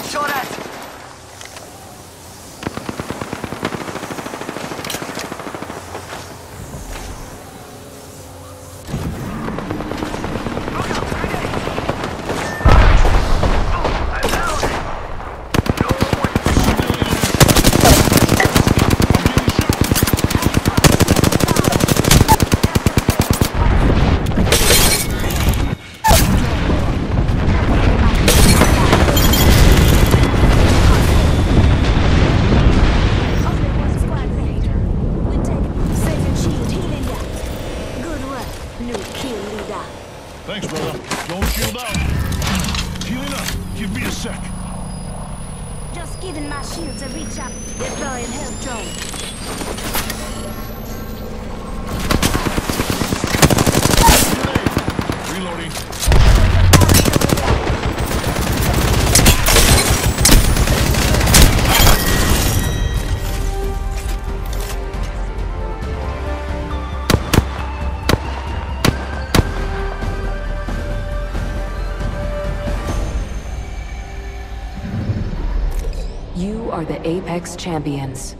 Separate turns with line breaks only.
shot at!
Thanks, brother. Don't shield out. Healing up. Give me a sec.
Just giving my shields a reach up. Deploying health drone.
Reloading.
You are the Apex Champions.